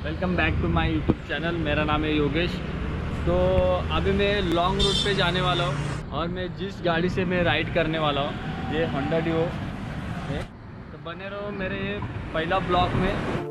Welcome back to my YouTube channel. मेरा नाम है योगेश। तो अभी मैं लॉन्ग रूट पे जाने वाला हूँ और मैं जिस गाड़ी से मैं राइड करने वाला हूँ ये होंडा डिओ है। तो बने रहो मेरे ये पहला ब्लॉग में।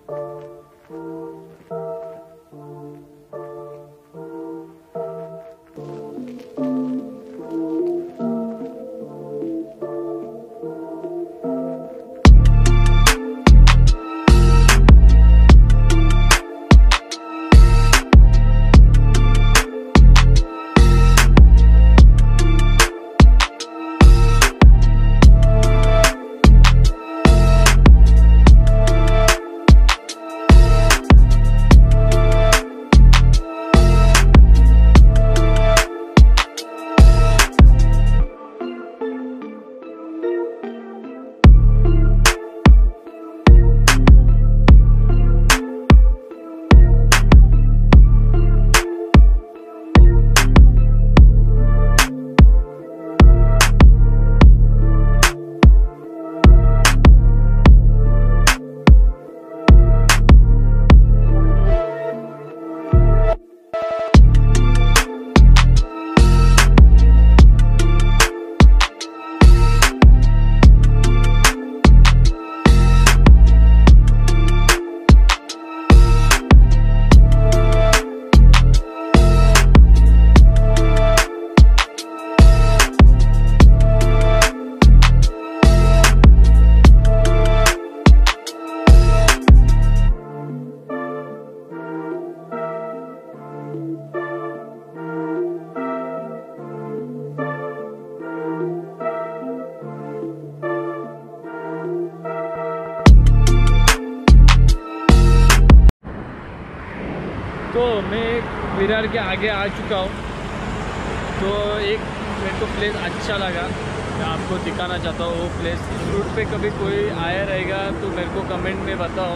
तो मैं विरार के आगे आ चुका हूँ। तो एक मेरे को प्लेस अच्छा लगा, मैं आपको दिखाना चाहता हूँ वो प्लेस। इस रूट पे कभी कोई आया रहेगा तो मेरे को कमेंट में बताओ।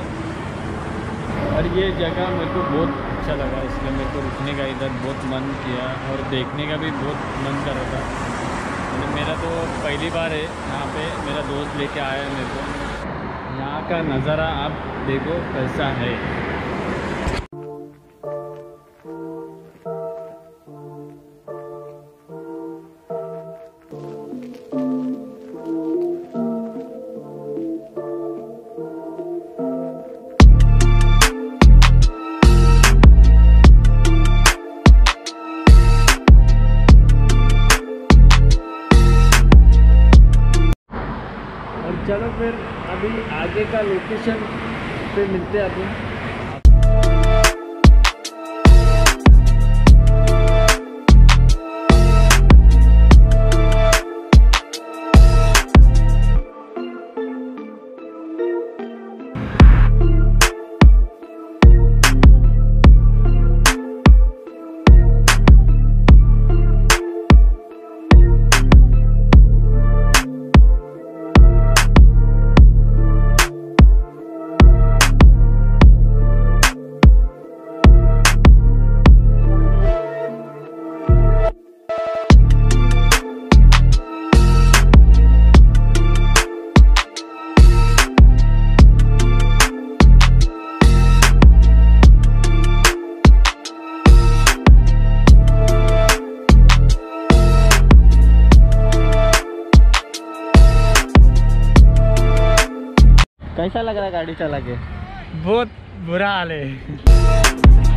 और ये जगह मेरे को बहुत अच्छा लगा, इसलिए मेरे को रुकने का इधर बहुत मन किया और देखने का भी बहुत मन कर रहा था। मेरा तो पहली बार है यहाँ पे, मेरा दोस्त लेके आया है मेरे को। यहाँ का नज़ारा आप देखो कैसा है। चलो फिर अभी आगे का लोकेशन पे मिलते हैं अभी। कैसा लग रहा है गाड़ी चला के? बहुत बुरा हाल है।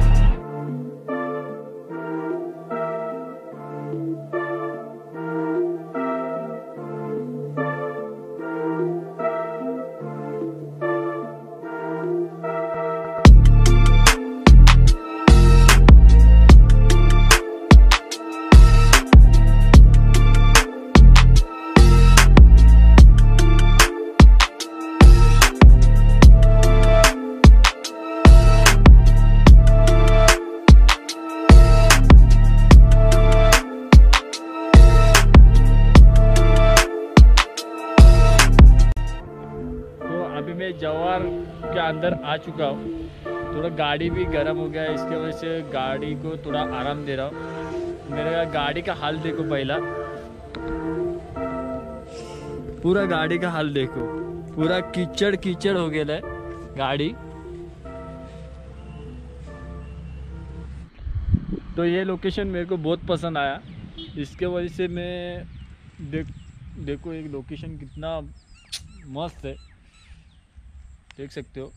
मैं जवार के अंदर आ चुका हूँ। थोड़ा गाड़ी भी गर्म हो गया है, इसके वजह से गाड़ी को थोड़ा आराम दे रहा हूँ। मेरे गाड़ी का हाल देखो, पहला पूरा गाड़ी का हाल देखो, पूरा कीचड़ कीचड़ हो गया है गाड़ी। तो ये लोकेशन मेरे को बहुत पसंद आया, इसके वजह से मैं देखो एक लोकेशन कितना मस्त है, देख सकते हो।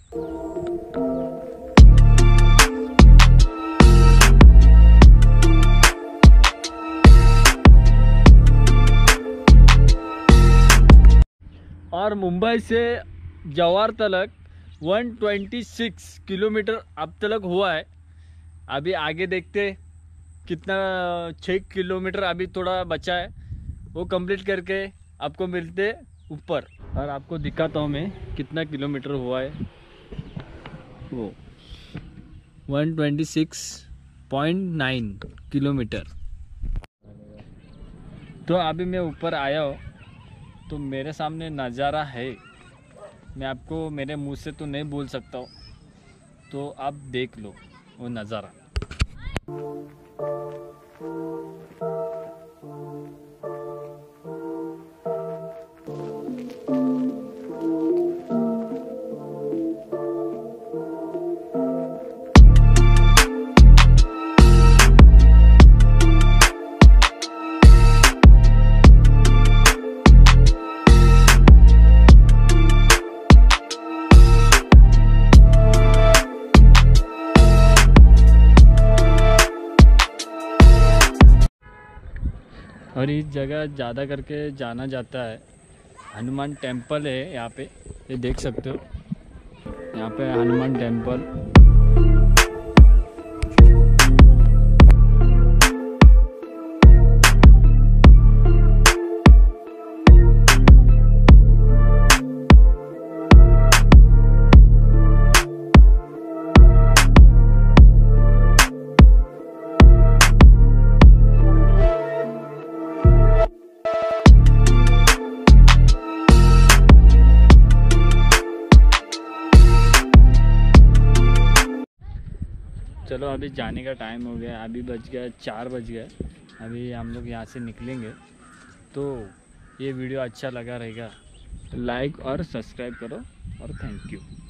और मुंबई से जवाहर तलक 126 किलोमीटर अब तलक हुआ है। अभी आगे देखते कितना, 6 किलोमीटर अभी थोड़ा बचा है, वो कंप्लीट करके आपको मिलते ऊपर और आपको दिखाता हूँ मैं कितना किलोमीटर हुआ है। वो 126.9 किलोमीटर। तो अभी मैं ऊपर आया हूँ, तो मेरे सामने नज़ारा है, मैं आपको मेरे मुंह से तो नहीं बोल सकता हूँ, तो आप देख लो वो नज़ारा। और इस जगह ज़्यादा करके जाना जाता है, हनुमान टेम्पल है यहाँ पे, ये देख सकते हो, यहाँ पे हनुमान टेम्पल। चलो अभी जाने का टाइम हो गया, अभी बज गया 4 बज गए, अभी हम लोग यहाँ से निकलेंगे। तो ये वीडियो अच्छा लगा रहेगा तो लाइक और सब्सक्राइब करो और थैंक यू।